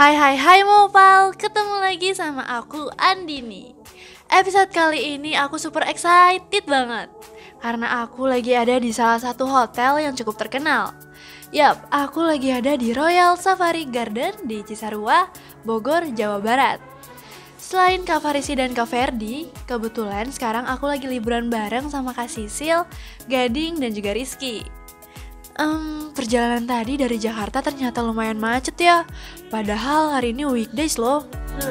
Hai Mopal, ketemu lagi sama aku Andini. Episode kali ini aku super excited banget karena aku lagi ada di salah satu hotel yang cukup terkenal. Yap, aku lagi ada di Royal Safari Garden di Cisarua, Bogor, Jawa Barat. Selain Kak Farisi dan Kak Ferdi, kebetulan sekarang aku lagi liburan bareng sama Kak Sisil, Gading, dan juga Rizky. Perjalanan tadi dari Jakarta ternyata lumayan macet ya. Padahal hari ini weekdays loh.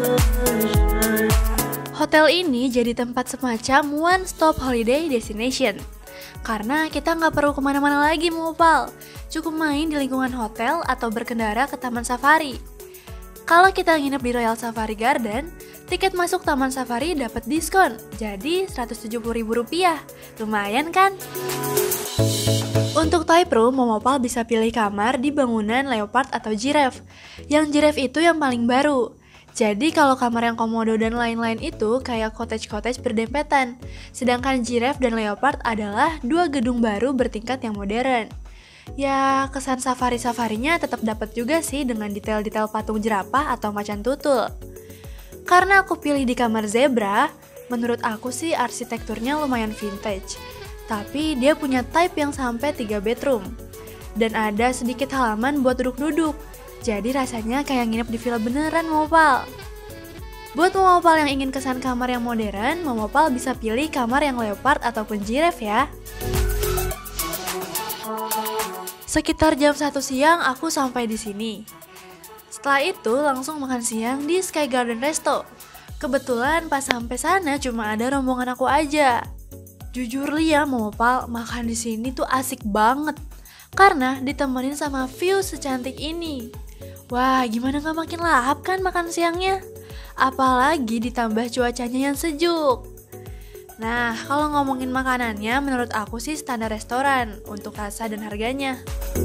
Hotel ini jadi tempat semacam one stop holiday destination. Karena kita nggak perlu kemana-mana lagi Mopal. Cukup main di lingkungan hotel atau berkendara ke Taman Safari. Kalau kita nginep di Royal Safari Garden, tiket masuk Taman Safari dapat diskon. Jadi Rp170.000. Lumayan kan? Untuk type room, Momopal bisa pilih kamar di bangunan Leopard atau Giraffe. Yang Giraffe itu yang paling baru. Jadi kalau kamar yang komodo dan lain-lain itu kayak cottage-cottage berdempetan. Sedangkan Giraffe dan Leopard adalah dua gedung baru bertingkat yang modern. Ya, kesan safari-safarinya tetap dapat juga sih dengan detail-detail patung jerapah atau macan tutul. Karena aku pilih di kamar zebra, menurut aku sih arsitekturnya lumayan vintage. Tapi dia punya type yang sampai 3 bedroom. Dan ada sedikit halaman buat duduk-duduk. Jadi rasanya kayak nginep di villa beneran Momopal. Buat Momopal yang ingin kesan kamar yang modern, Momopal bisa pilih kamar yang leopard ataupun giraffe ya. Sekitar jam 1 siang aku sampai di sini. Setelah itu langsung makan siang di Sky Garden Resto. Kebetulan pas sampai sana cuma ada rombongan aku aja. Jujur ya Momopal, makan di sini tuh asik banget karena ditemenin sama view secantik ini. Wah, gimana gak makin lahap kan makan siangnya? Apalagi ditambah cuacanya yang sejuk. Nah, kalau ngomongin makanannya, menurut aku sih standar restoran untuk rasa dan harganya.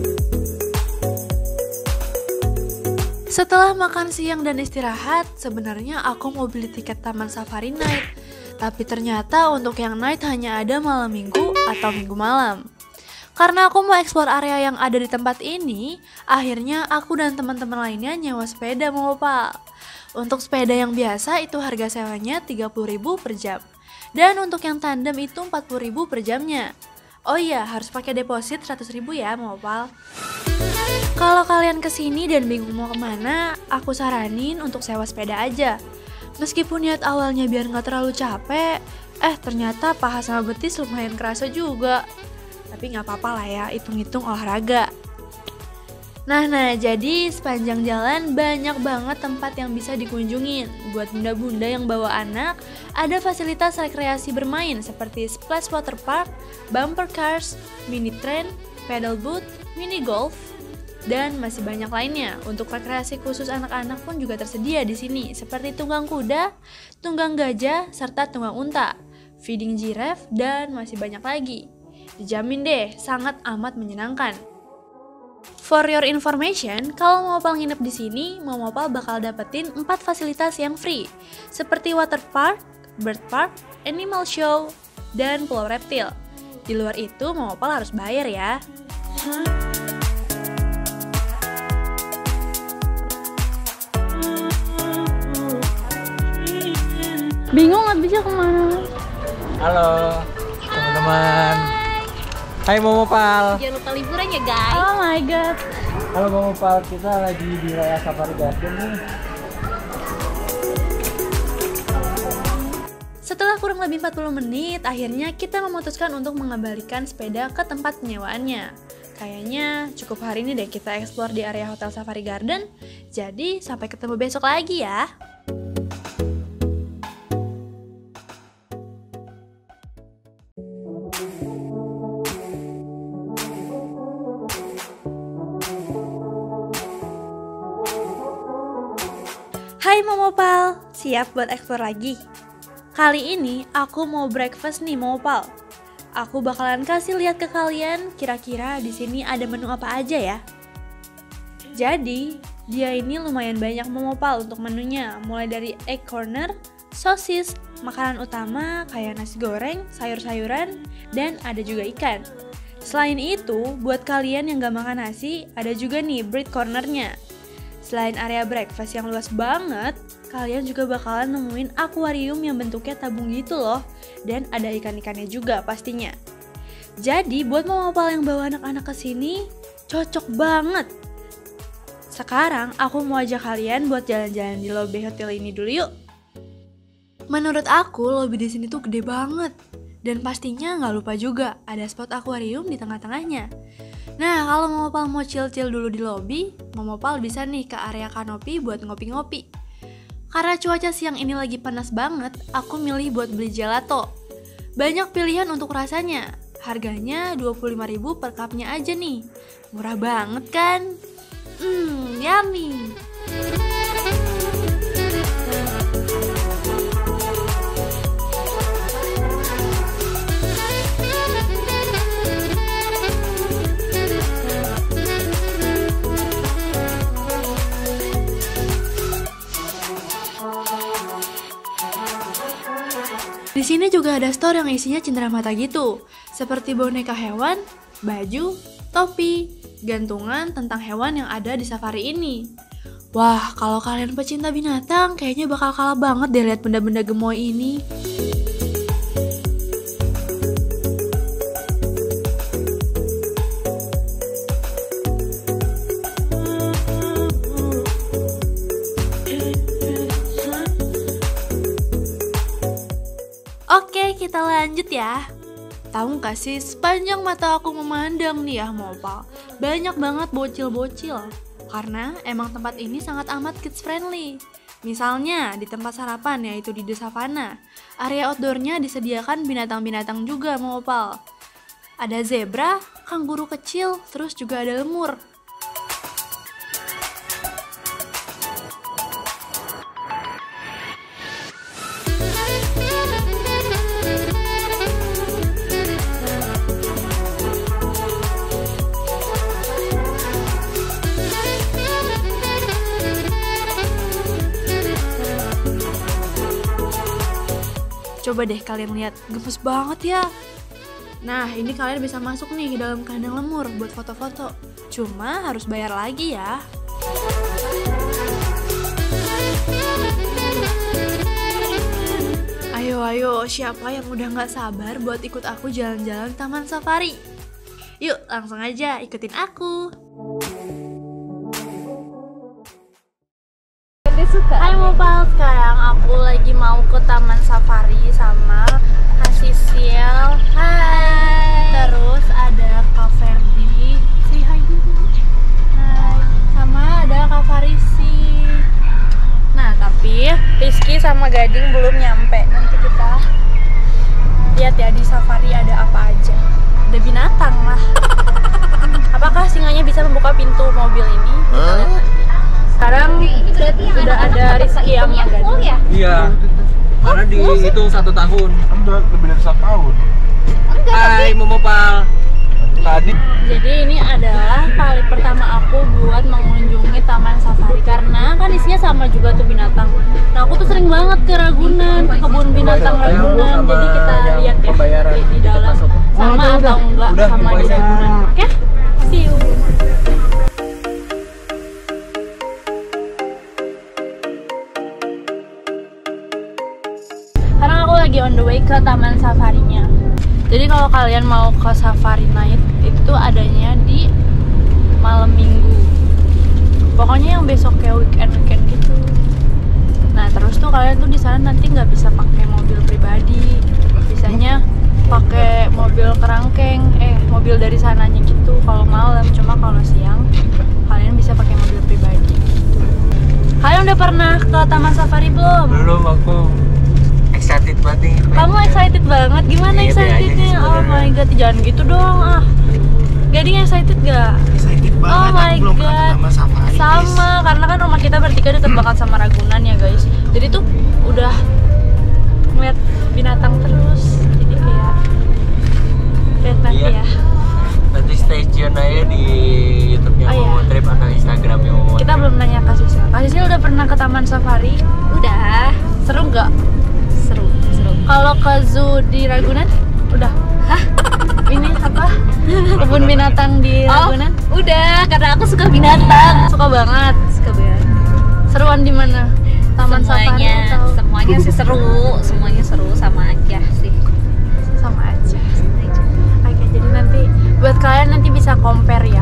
Setelah makan siang dan istirahat, sebenarnya aku mau beli tiket Taman Safari Night. Tapi ternyata untuk yang night hanya ada malam minggu atau minggu malam. Karena aku mau eksplor area yang ada di tempat ini, akhirnya aku dan teman-teman lainnya nyewa sepeda Momopal. Untuk sepeda yang biasa itu harga sewanya Rp30.000 per jam. Dan untuk yang tandem itu Rp40.000 per jamnya. Oh iya, harus pakai deposit Rp100.000 ya Momopal. Kalau kalian kesini dan bingung mau kemana, aku saranin untuk sewa sepeda aja. Meskipun niat awalnya biar gak terlalu capek, ternyata paha sama betis lumayan kerasa juga. Tapi gak apa-apa lah ya, hitung-hitung olahraga. Nah, jadi sepanjang jalan banyak banget tempat yang bisa dikunjungin. Buat bunda-bunda yang bawa anak, ada fasilitas rekreasi bermain seperti splash water park, bumper cars, mini train, pedal boat, mini golf, dan masih banyak lainnya. Untuk rekreasi khusus anak-anak pun juga tersedia di sini, seperti tunggang kuda, tunggang gajah, serta tunggang unta, feeding giraffe, dan masih banyak lagi. Dijamin deh, sangat amat menyenangkan. For your information, kalau Momopal nginep di sini, Momopal bakal dapetin 4 fasilitas yang free, seperti water park, bird park, animal show, dan pulau reptil. Di luar itu, Momopal harus bayar ya. Bingung nggak bisa kemana? Halo teman-teman. Hai Momopal. Jangan lupa liburan ya guys. Oh my god. Halo Momopal, kita lagi di Royal Safari Garden nih. Setelah kurang lebih 40 menit, akhirnya kita memutuskan untuk mengembalikan sepeda ke tempat penyewaannya. Kayaknya cukup hari ini deh kita explore di area Hotel Safari Garden. Jadi sampai ketemu besok lagi ya. Hai Momopal, siap buat eksplor lagi? Kali ini aku mau breakfast nih Momopal. Aku bakalan kasih lihat ke kalian kira-kira di sini ada menu apa aja ya. Jadi, dia ini lumayan banyak Momopal untuk menunya, mulai dari egg corner, sosis, makanan utama kayak nasi goreng, sayur-sayuran, dan ada juga ikan. Selain itu, buat kalian yang gak makan nasi, ada juga nih bread cornernya. Selain area breakfast yang luas banget, kalian juga bakalan nemuin akuarium yang bentuknya tabung gitu loh. Dan ada ikan-ikannya juga pastinya. Jadi buat mama-papa yang bawa anak-anak ke sini, cocok banget. Sekarang aku mau ajak kalian buat jalan-jalan di lobi hotel ini dulu yuk. Menurut aku lobi di sini tuh gede banget. Dan pastinya nggak lupa juga ada spot akuarium di tengah-tengahnya. Nah, kalau Momopal mau chill-chill dulu di lobi, Momopal bisa nih ke area kanopi buat ngopi-ngopi. Karena cuaca siang ini lagi panas banget, aku milih buat beli gelato. Banyak pilihan untuk rasanya. Harganya 25.000 per cupnya aja nih. Murah banget kan? Yummy! Di sini juga ada store yang isinya cenderamata gitu, seperti boneka hewan, baju, topi, gantungan tentang hewan yang ada di safari ini. Wah, kalau kalian pecinta binatang, kayaknya bakal kalah banget deh lihat benda-benda gemoy ini. Oke, kita lanjut ya. Tahu gak sih, sepanjang mata aku memandang nih ya Momopal, banyak banget bocil-bocil. Karena emang tempat ini sangat amat kids friendly. Misalnya di tempat sarapan yaitu di The Savana, area outdoornya disediakan binatang-binatang juga Momopal. Ada zebra, kanguru kecil, terus juga ada lemur. Coba deh kalian lihat, gemes banget ya. Nah, ini kalian bisa masuk nih ke dalam kandang lemur buat foto-foto. Cuma harus bayar lagi ya. Ayo, siapa yang udah gak sabar buat ikut aku jalan-jalan Taman Safari? Yuk, langsung aja ikutin aku. Hai Momopal, sekarang aku lagi mau ke Taman Safari sama Kak Sisil. Hai. Terus ada Kak Ferdi. Say hi dulu. Hai. Sama ada Kak Farisi. Nah, tapi Rizky sama Gading belum nyampe. Nanti kita lihat ya di safari ada apa aja. Ada binatang lah. Apakah singanya bisa membuka pintu mobil ini? Kita lihat nanti. Sekarang sudah ada Rizky yang full ya? Iya. Karena dihitung 1 tahun. Udah lebih dari 1 tahun. Hai Momopal. Tadi. Jadi ini adalah kali pertama aku buat mengunjungi Taman Safari karena kan isinya sama juga tuh binatang. Nah, aku tuh sering banget ke Ragunan, ke kebun binatang Ragunan. Jadi kita lihat ya di dalam sama atau enggak sama di Ragunan. Oke? See you. Sekarang aku lagi on the way ke Taman Safarinya. Jadi kalau kalian mau ke Safari Night itu adanya di malam minggu. Pokoknya yang besok kayak weekend gitu. Nah, terus tuh kalian tuh di sana nanti nggak bisa pakai mobil pribadi. Bisanya pakai mobil kerangkeng, mobil dari sananya gitu kalau malam. Cuma kalau siang kalian bisa pakai mobil pribadi gitu. Kalian udah pernah ke Taman Safari belum? Belum, aku excited banget nih. Kamu excited banget? Gimana Iya, excitednya? Oh my god, jangan gitu dong ah. Gading excited gak? Excited banget. Oh my aku belum pernah god. ke Taman Safari. Sama, karena kan rumah kita bertiga deket banget sama Ragunan ya guys. Jadi tuh udah ngeliat binatang terus. Jadi kayak lihat nanti Iya. ya. Nanti stay tune aja di YouTube-nya Oh, iya. Momotrip atau Instagram-nya Momotrip. Kita belum nanya Kak Sisil. Kak Sisil udah pernah ke Taman Safari? Udah. Seru nggak? Seru. Kalau ke zoo di Ragunan? Udah. Hah? Ini apa? Kebun binatang di Ragunan? Udah, karena aku suka binatang. Suka banget. Suka banget. Seruan di mana? Taman Safari atau semuanya sih seru sama aja sih. sama aja? Oke, jadi nanti buat kalian nanti bisa compare ya.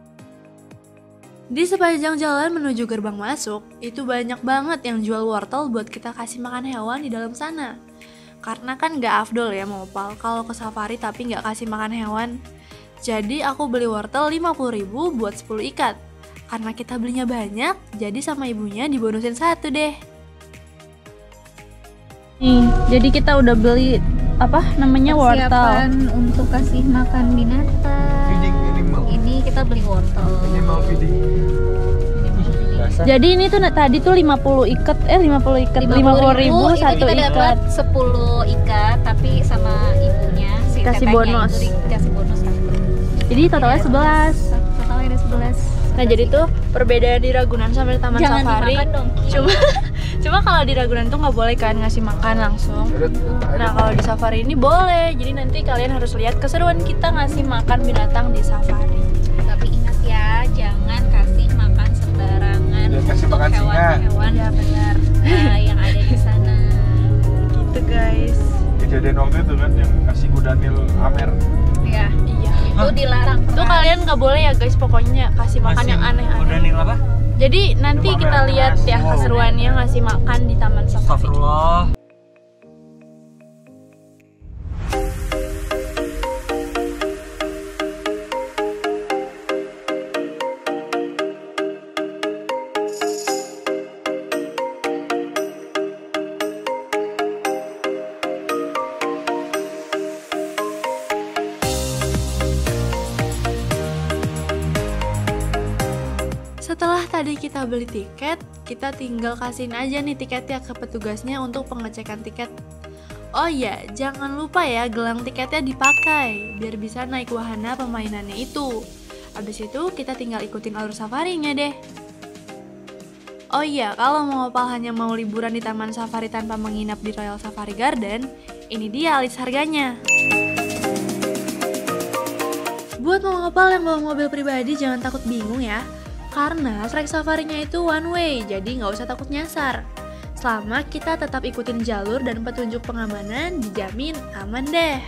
Di sepanjang jalan menuju gerbang masuk, itu banyak banget yang jual wortel buat kita kasih makan hewan di dalam sana. Karena kan gak afdol ya Mopal kalau ke safari tapi gak kasih makan hewan. Jadi aku beli wortel 50.000 buat 10 ikat. Karena kita belinya banyak, jadi sama ibunya dibonusin 1 deh. Nih, jadi kita udah beli apa namanya wortel. Persiapan untuk kasih makan binatang. Feeding animal. Ini kita beli wortel. Animal feeding. Jadi ini tuh tadi tuh 50 ikat 50 ikat 50.000 itu satu kita ikat. dapat 10 ikat tapi sama ibunya si Kasih tetehnya bonus. itu dikasih bonus 1. Jadi totalnya 11. Totalnya ada 11. Nah, jadi tuh perbedaan di Ragunan sama di Taman Jangan Safari. dimakan dong. Cuma kalau di Ragunan tuh nggak boleh kan ngasih makan langsung. Nah, kalau di Safari ini boleh. Jadi nanti kalian harus lihat keseruan kita ngasih makan binatang di Safari. Tapi ingat ya, jangan kasih makan sembarangan Jangan kasih untuk makan singa. hewan-hewan Ya benar. yang ada di sana. Gitu guys. Kejadian waktu itu kan yang kasih kudanil Amer. Ya, Iya. itu dilarang. Itu keras. kalian nggak boleh ya guys, pokoknya kasih makan yang aneh-aneh. Kudanil apa? Jadi nanti Cuma kita merah. lihat ya Wow. keseruannya ngasih makan di Taman Safari. Astagfirullah. Setelah tadi kita beli tiket, kita tinggal kasihin aja nih tiketnya ke petugasnya untuk pengecekan tiket. Oh iya, jangan lupa ya gelang tiketnya dipakai biar bisa naik wahana pemainannya itu. Habis itu kita tinggal ikutin alur safarinya deh. Oh iya, kalau Mopal hanya mau liburan di Taman Safari tanpa menginap di Royal Safari Garden, ini dia list harganya. Buat Mopal yang bawa mobil pribadi jangan takut bingung ya. Karena trek safarinya itu one way, jadi nggak usah takut nyasar. Selama kita tetap ikutin jalur dan petunjuk pengamanan, dijamin aman deh.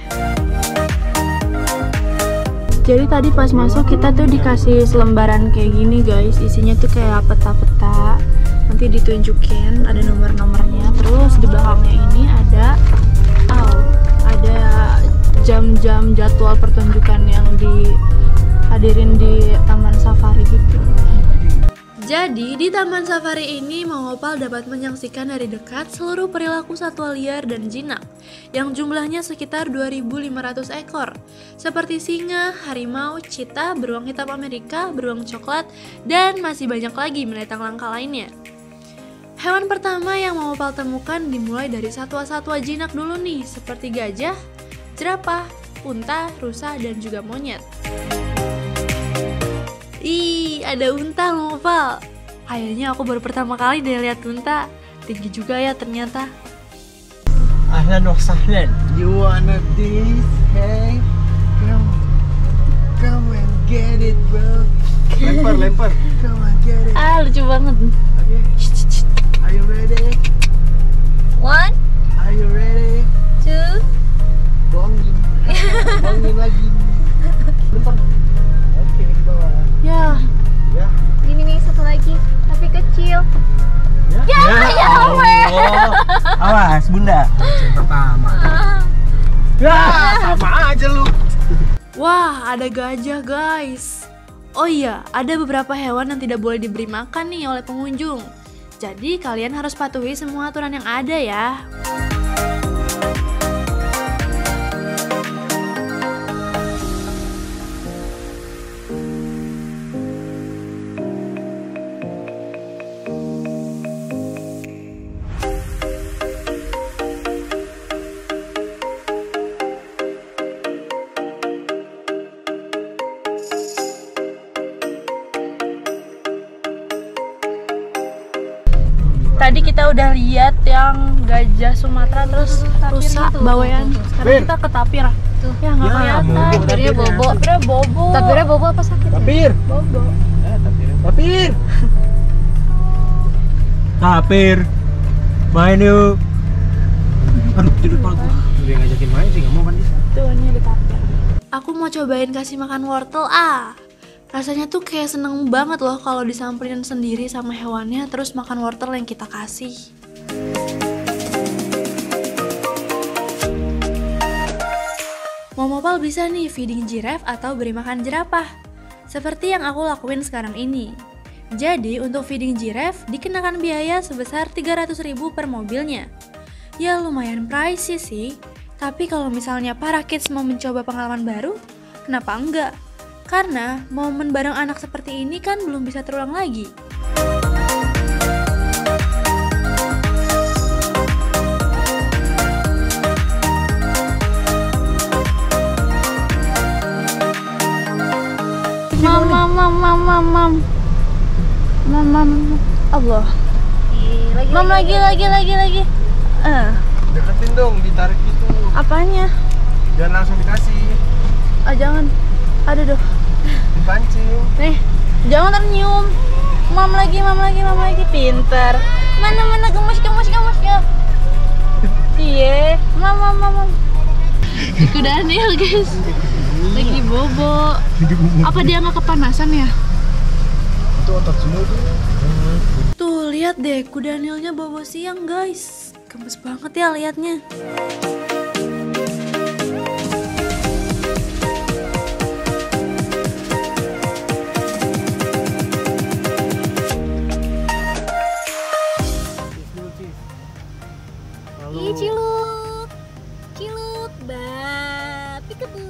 Jadi tadi pas masuk kita tuh dikasih selembaran kayak gini guys. Isinya tuh kayak peta-peta. Nanti ditunjukin ada nomor-nomornya. Terus di belakangnya ini ada jam-jam jadwal pertunjukan yang dihadirin di Taman Safari gitu. Jadi, di Taman Safari ini Mopal dapat menyaksikan dari dekat seluruh perilaku satwa liar dan jinak yang jumlahnya sekitar 2.500 ekor, seperti singa, harimau, cheetah, beruang hitam Amerika, beruang coklat, dan masih banyak lagi binatang langka lainnya. Hewan pertama yang Mopal temukan dimulai dari satwa-satwa jinak dulu nih, seperti gajah, jerapah, unta, rusa, dan juga monyet. Ih, ada unta Mopal. Kayaknya aku baru pertama kali deh lihat unta. Tinggi juga ya ternyata. Ahlan wa sahlan. You wanna this? Hey, come and get it, bro. Lempar. Come and get it. Ah, lucu banget. Okay. Are you ready? 1, Are you ready? 2, Bongin. Bongin lagi. Lempar. Oke, di bawah. Ya, Ya. ini satu lagi, tapi kecil. Ya. Allah. Awas, Bunda. Yang pertama. Ya, sama aja lu. wah ada gajah guys. Oh iya, ada beberapa hewan yang tidak boleh diberi makan nih oleh pengunjung. Jadi kalian harus patuhi semua aturan yang ada ya. Tadi kita udah lihat yang gajah Sumatera terus rusa tuh, bawean. tuh. Sekarang kita ke tapir. Tuh. Ya nggak Ya, kelihatan. bobo. Tapirnya bobo. Tapirnya bobo. Tapirnya bobo apa sakit? Ya? Tapir. Bobo. Tapir. Tapir. Main yuk. Aduh, tidur pala gua. Udah ngajakin main sih, nggak mau kan dia. Tuh, ini ada tapir. Aku mau cobain kasih makan wortel Rasanya tuh kayak seneng banget loh kalau disamperin sendiri sama hewannya terus makan wortel yang kita kasih. Momopal bisa nih feeding giraffe atau beri makan jerapah, seperti yang aku lakuin sekarang ini. Jadi untuk feeding giraffe dikenakan biaya sebesar 300.000 per mobilnya. Ya lumayan pricey sih, tapi kalau misalnya para kids mau mencoba pengalaman baru, kenapa enggak? Karena momen bareng anak seperti ini kan belum bisa terulang lagi. Mam, Allah. Lagi. Deketin dong, ditarik gitu. Apanya? Jangan langsung dikasih. Jangan. Aduh. Dipancing. Nih, jangan ternyum. Mam lagi. Pinter. Mana gemes ya. Iya, mam. Itu Daniel, guys. Lagi bobo. Apa dia nggak kepanasan ya? Itu otot semua tuh. Tuh, lihat deh, kuda Danielnya bobo siang, guys. Gemes banget ya liatnya. Ih, ciluk, peekaboo.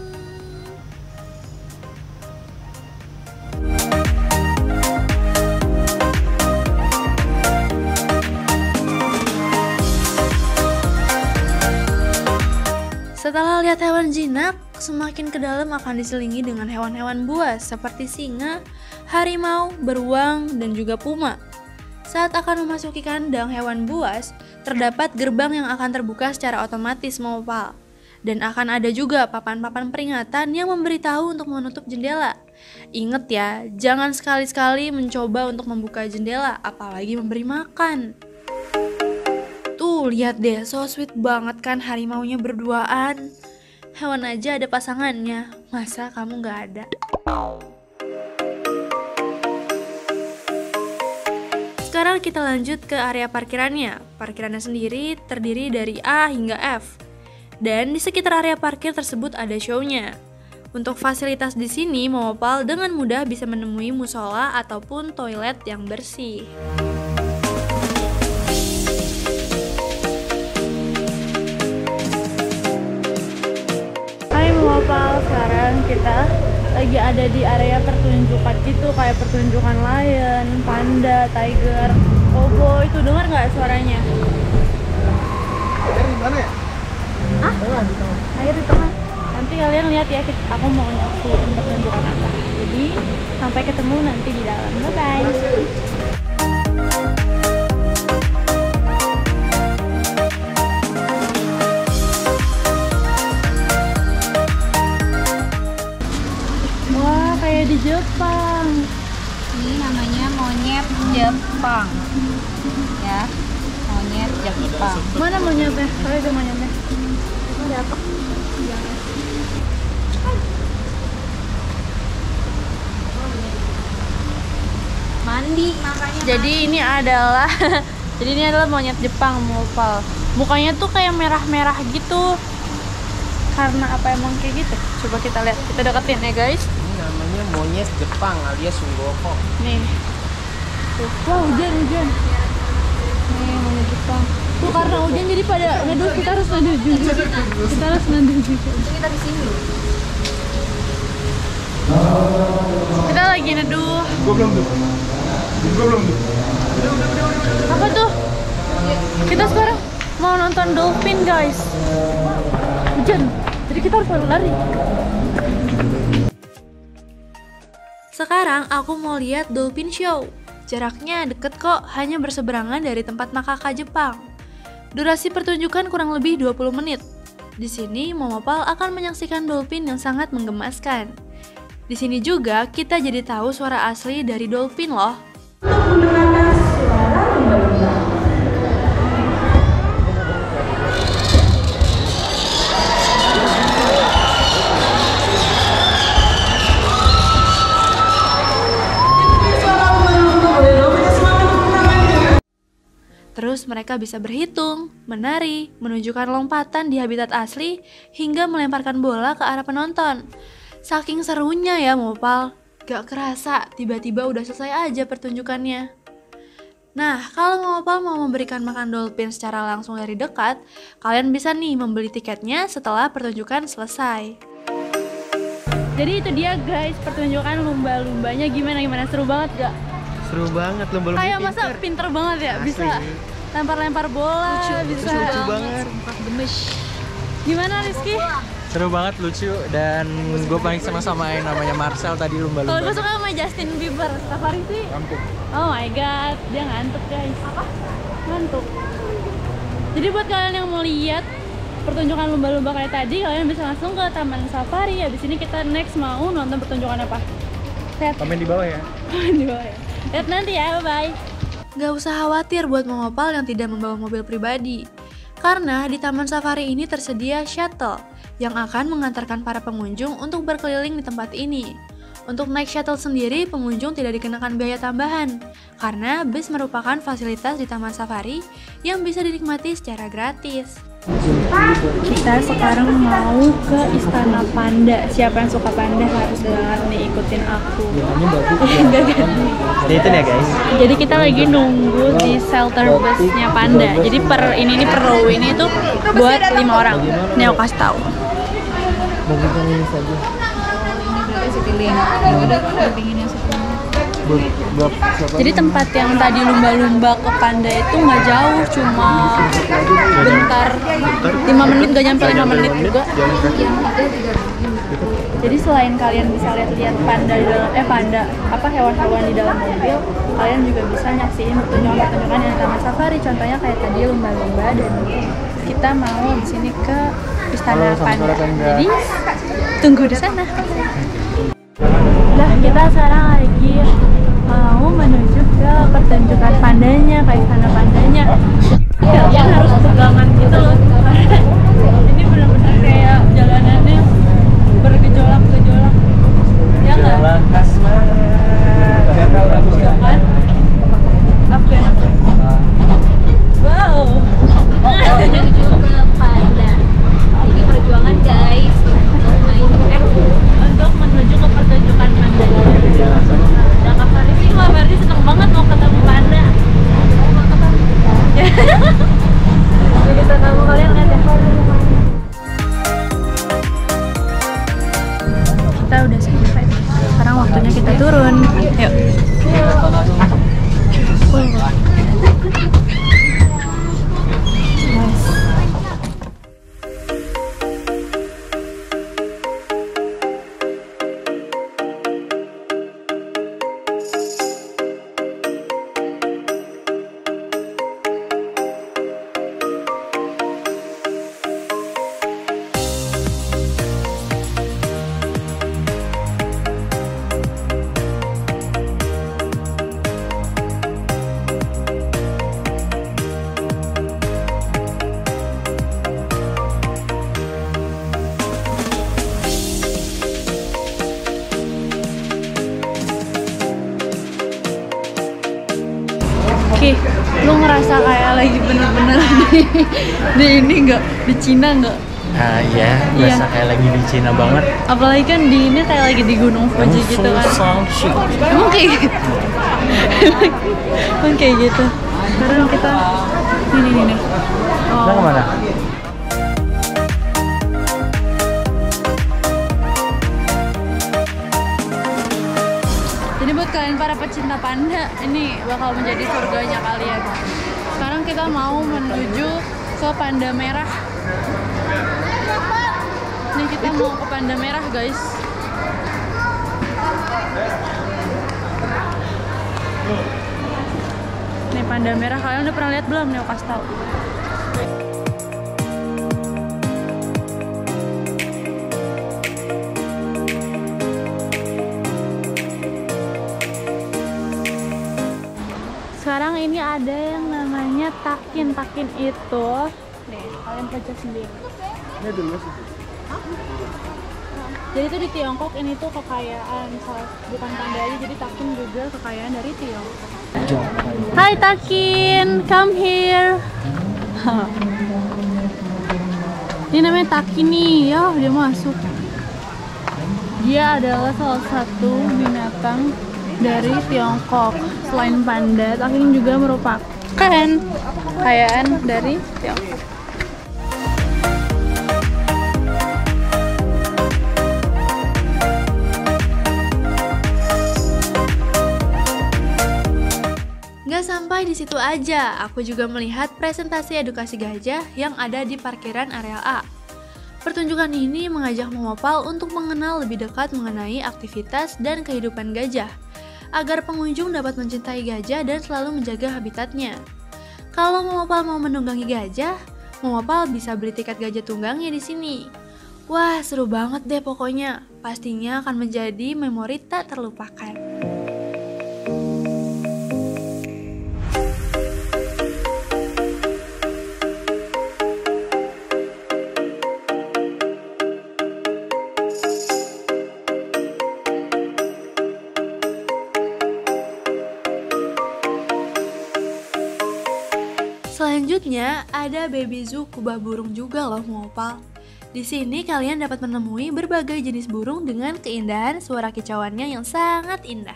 Setelah lihat hewan jinak, semakin ke dalam akan diselingi dengan hewan-hewan buas seperti singa, harimau, beruang, dan juga puma. Saat akan memasuki kandang hewan buas, terdapat gerbang yang akan terbuka secara otomatis Momopal. Dan akan ada juga papan-papan peringatan yang memberitahu untuk menutup jendela. Ingat ya, jangan sekali-sekali mencoba untuk membuka jendela, apalagi memberi makan. Tuh, lihat deh, so sweet banget kan harimaunya berduaan. Hewan aja ada pasangannya, masa kamu gak ada? Sekarang kita lanjut ke area parkirannya. Parkirannya sendiri terdiri dari A hingga F. Dan di sekitar area parkir tersebut ada show-nya. Untuk fasilitas di sini, Momopal dengan mudah bisa menemui musola ataupun toilet yang bersih. Hai Momopal, sekarang kita lagi ada di area pertunjukan gitu, kayak pertunjukan lion, panda, tiger, kobo. Itu dengar nggak suaranya? Air di mana ya? Air di tengah. Nanti kalian lihat ya, aku mau nyaksiin pertunjukan apa. Jadi sampai ketemu nanti di dalam. Bye bye. Wah, kayak di Jepang. Ini namanya monyet Jepang. Ya, monyet Jepang. Mana monyetnya? Saya ada monyetnya. Ada apa? Mandi makanya. Jadi ini adalah monyet Jepang Momopal. Mukanya tuh kayak merah-merah gitu. Karena apa emang kayak gitu? Coba kita lihat, kita deketin ya guys. Ini namanya monyet Jepang alias Sunggoko. Nih. Tuh, wah hujan. Nih monyet Jepang. Tuh karena hujan jadi pada ngeduh, kita harus ngeduh juga. Kita di sini. Kita lagi neduh. Gua belum tuh. Apa tuh? Kita sekarang mau nonton dolphin guys. Hujan, jadi kita harus lari. Sekarang aku mau lihat dolphin show. Jaraknya deket kok, hanya berseberangan dari tempat makaka Jepang. Durasi pertunjukan kurang lebih 20 menit. Di sini Momopal akan menyaksikan dolphin yang sangat menggemaskan. Di sini juga kita jadi tahu suara asli dari dolphin loh. Untuk mendengarkan suara lumba-lumba. Terus mereka bisa berhitung, menari, menunjukkan lompatan di habitat asli, hingga melemparkan bola ke arah penonton. Saking serunya ya Mopal, gak kerasa tiba-tiba udah selesai aja pertunjukannya. Nah, kalau Mopal mau memberikan makan dolphin secara langsung dari dekat, kalian bisa nih membeli tiketnya setelah pertunjukan selesai. Jadi itu dia guys, pertunjukan lumba-lumbanya gimana, seru banget gak? Seru banget, lumba-lumba Kayak masa pinter banget ya, bisa lempar-lempar bola, bisa lucu banget. Gimana Rizky? Seru banget, lucu, dan gue paling senang sama yang namanya Marcel tadi, Kalau gue lumba-lumba. suka sama Justin Bieber, Safari sih oh my god, dia ngantuk guys. Ngantuk. Jadi buat kalian yang mau lihat pertunjukan lumba-lumba kayak tadi, kalian bisa langsung ke Taman Safari. Habis ini kita next mau nonton pertunjukan apa? Lihat Komen di bawah ya. di bawah ya. Lihat nanti ya, bye. Gak usah khawatir buat Mopal yang tidak membawa mobil pribadi. Karena di Taman Safari ini tersedia shuttle yang akan mengantarkan para pengunjung untuk berkeliling di tempat ini. Untuk naik shuttle sendiri, pengunjung tidak dikenakan biaya tambahan, karena bis merupakan fasilitas di Taman Safari yang bisa dinikmati secara gratis. Kita sekarang mau ke Istana Panda. Siapa yang suka panda harus banget nih ikutin aku. Jadi itu ya guys. Jadi kita lagi nunggu di shelter busnya Panda. Jadi per row ini tuh buat 5 orang. Ini aku kasih tahu. Mungkin ini saja. Jadi tempat yang tadi lumba-lumba ke Panda itu nggak jauh, cuma bentar, 5 menit, nggak nyampe 5 menit juga. Jadi selain kalian bisa lihat-lihat panda di dalam hewan-hewan di dalam mobil, kalian juga bisa nyaksiin pertunjukan-pertunjukan yang di Taman Safari. Contohnya kayak tadi lumba-lumba, dan kita mau di sini ke Istana Panda. Jadi tunggu di sana. Nah, kita sekarang lagi mau menuju ke pertunjukan pandanya, ke Istana Pandanya. Kalian harus pegangan gitu loh. Ini benar-benar kayak jalanannya bergejolak-gejolak. Ya nggak? Kan? Wow. Menuju ke Panda. Ini perjuangan guys. Untuk menuju ke pertunjukan panda. Nah, Kak Fari sih, Kak Fari seneng banget mau ketemu panda. Jadi kita tahu kalian lihat ya. Kita udah sampai. Sekarang waktunya kita turun. Yuk. Oke, lu ngerasa kayak lagi bener-bener di ini nggak? Di Cina nggak? Nah iya, berasa kayak lagi di Cina banget. Apalagi kan di ini kayak lagi di Gunung Fuji gitu kan. Emang kayak gitu? Emang kayak gitu. Sekarang kita ini. Kita kemana? Jadi buat kalian para pecinta panda, ini bakal menjadi surganya kalian. Sekarang kita mau menuju ke Panda Merah. Nih kita mau ke Panda Merah guys. Nih Panda Merah, kalian udah pernah lihat belum? Nih aku kasih tahu. Sekarang ini ada yang namanya takin. Takin itu nih, kalian baca sendiri. Ini dulu sih. Jadi tuh di Tiongkok ini tuh kekayaan, bukan panda aja, jadi Takin juga kekayaan dari Tiongkok. Hai Takin, come here. Ini namanya Takin nih, ya dia masuk. Dia adalah salah satu binatang dari Tiongkok. Selain panda, Takin juga merupakan kekayaan dari Tiongkok. Gak sampai di situ aja, aku juga melihat presentasi edukasi gajah yang ada di parkiran area A. Pertunjukan ini mengajak memopal untuk mengenal lebih dekat mengenai aktivitas dan kehidupan gajah, agar pengunjung dapat mencintai gajah dan selalu menjaga habitatnya. Kalau memopal mau menunggangi gajah, memopal bisa beli tiket gajah tunggangnya di sini. Wah, seru banget deh pokoknya. Pastinya akan menjadi memori tak terlupakan. Selanjutnya ada baby zoo kubah burung juga loh Mopal. Di sini kalian dapat menemui berbagai jenis burung dengan keindahan suara kicauannya yang sangat indah.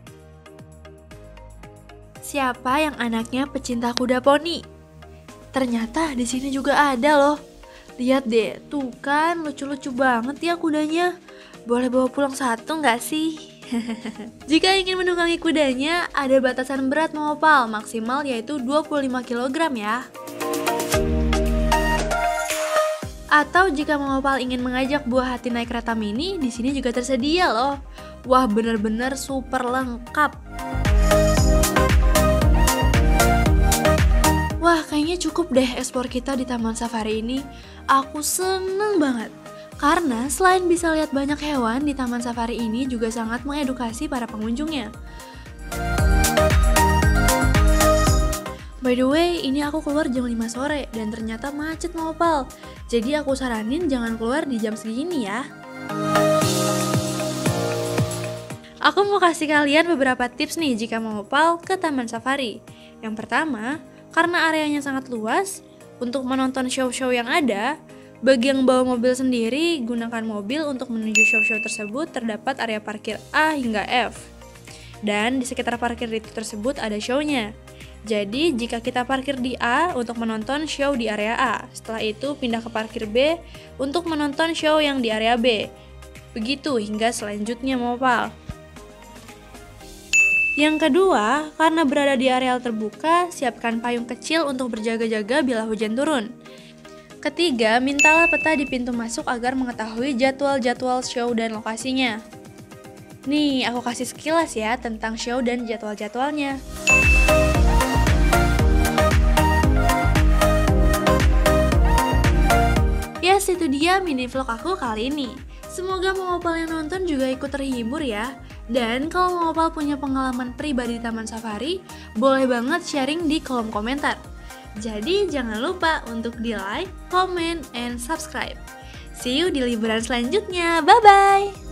Siapa yang anaknya pecinta kuda poni? Ternyata di sini juga ada loh. Lihat deh, tuh kan lucu-lucu banget ya kudanya. Boleh bawa pulang satu nggak sih? Jika ingin menunggangi kudanya, ada batasan berat Mopal, maksimal yaitu 25 kg ya. Atau jika Mopal ingin mengajak buah hati naik kereta mini, di sini juga tersedia loh. Wah, bener-bener super lengkap. Wah, kayaknya cukup deh eksplor kita di Taman Safari ini. Aku seneng banget. Karena selain bisa lihat banyak hewan di Taman Safari ini juga sangat mengedukasi para pengunjungnya. By the way, ini aku keluar jam 5 sore dan ternyata macet Mopal. Jadi aku saranin jangan keluar di jam segini ya. Aku mau kasih kalian beberapa tips nih jika Mopal ke Taman Safari. Yang pertama, karena areanya sangat luas, untuk menonton show-show yang ada, bagi yang bawa mobil sendiri, gunakan mobil untuk menuju show-show tersebut. Terdapat area parkir A hingga F. Dan di sekitar parkir itu tersebut ada show-nya. Jadi jika kita parkir di A untuk menonton show di area A, setelah itu pindah ke parkir B untuk menonton show yang di area B. Begitu hingga selanjutnya Mopal. Yang kedua, karena berada di areal terbuka, siapkan payung kecil untuk berjaga-jaga bila hujan turun. Ketiga, mintalah peta di pintu masuk agar mengetahui jadwal-jadwal show dan lokasinya. Nih, aku kasih sekilas ya tentang show dan jadwal-jadwalnya. Yes, itu dia mini vlog aku kali ini. Semoga Mopal yang nonton juga ikut terhibur ya. Dan kalau Mopal punya pengalaman pribadi di Taman Safari, boleh banget sharing di kolom komentar. Jadi jangan lupa untuk di like, comment, and subscribe. See you di liburan selanjutnya. Bye-bye!